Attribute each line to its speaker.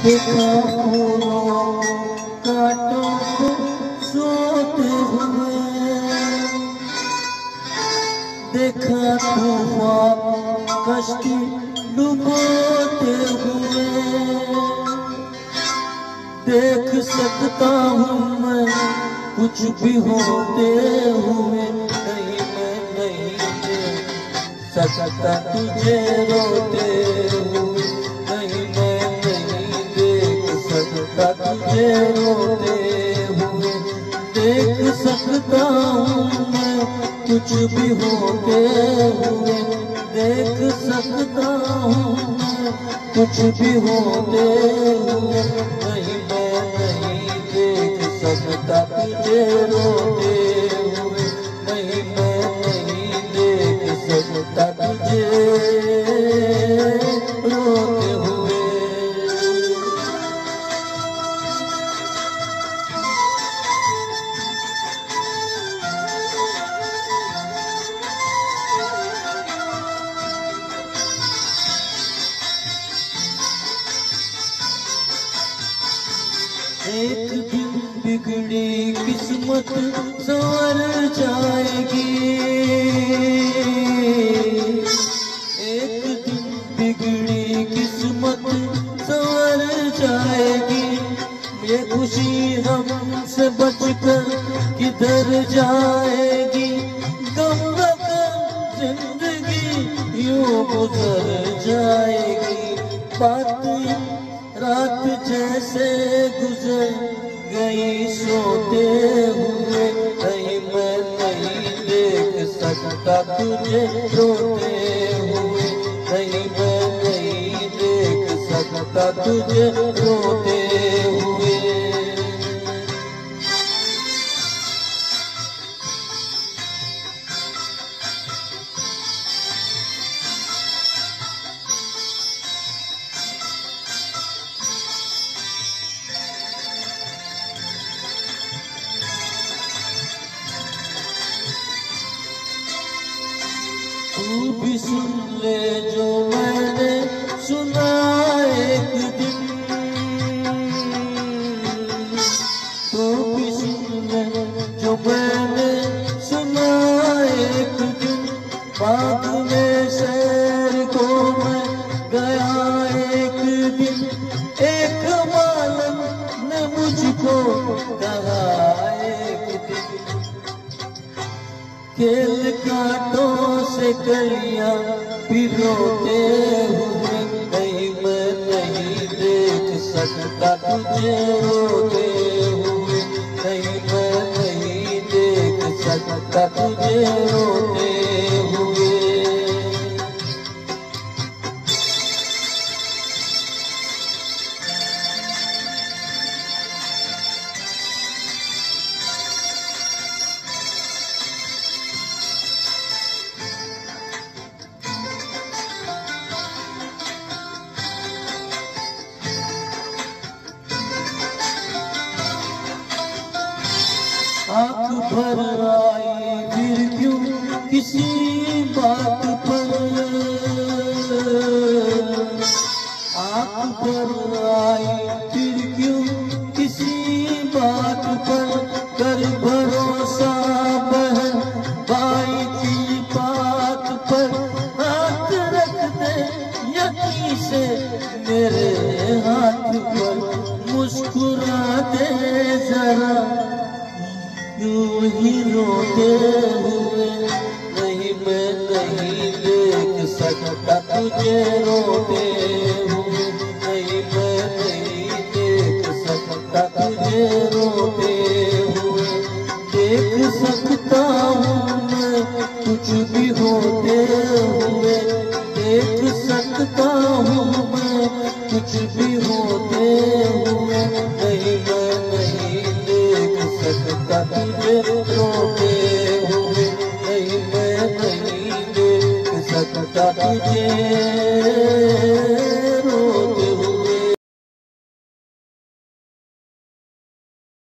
Speaker 1: देखा फूलों कांटों को सोते हुए, देखा तूफान कश्ती डुबोते हुए। देख सकता हूँ मैं कुछ भी होते हुए, नहीं मैं नहीं देख सकता तुझे रोते हुए, नहीं मैं नहीं देख सकता तुझे रोते हुए। देख सकता हूँ मैं कुछ भी होते हुए, देख सकता हूँ मैं कुछ भी होते हुए, नहीं मैं नहीं देख सकता तुझे रोते हुए, नहीं मैं नहीं देख सकता तुझे रोते हुए। एक दिन बिगड़ी किस्मत संवर जाएगी, एक दिन बिगड़ी किस्मत संवर जाएगी। ये खुशी हमसे बचकर किधर जाएगी, गम रखकर जिंदगी यूं गुजर जाएगी। बात रात जैसे गुजर गई सोते हुए, नहीं मैं नहीं देख सकता तुझे रोते हुए, नहीं मैं नहीं देख सकता तुझे रोते हुए। तू भी सुन ले जो मैंने सुना एक दिन, तू भी सुन ले जो मैंने सुना एक दिन। बाग में सैर को मैं गया एक दिन, एक मालम ने मुझको कहा एक दिन, खेल कांटों से कलियां पिरोते हुए, नहीं मैं नहीं देख सकता तुझे रोते हुए, नहीं मैं नहीं देख सकता तुझे रोते हुए। आँख भर आई फिर क्यों किसी बात पर, आँख भर आई फिर क्यों किसी बात पर। कर भरोसा बहन भाई की बात पर, हाथ रख दे यकीन से मेरे हाथ पर। मुस्कुरा दे जरा यूं ही रोते हुए, नहीं मैं नहीं देख सकता तुझे रोते हुए, नहीं मैं नहीं देख सकता तुझे रोते हुए। देख सकता हूँ मैं कुछ भी होते हुए, देख सकता हूँ मैं कुछ भी होते हुए, नहीं मैं नहीं देख सकता तुझे रोते हुए, नहीं मैं नहीं देख सकता तुझे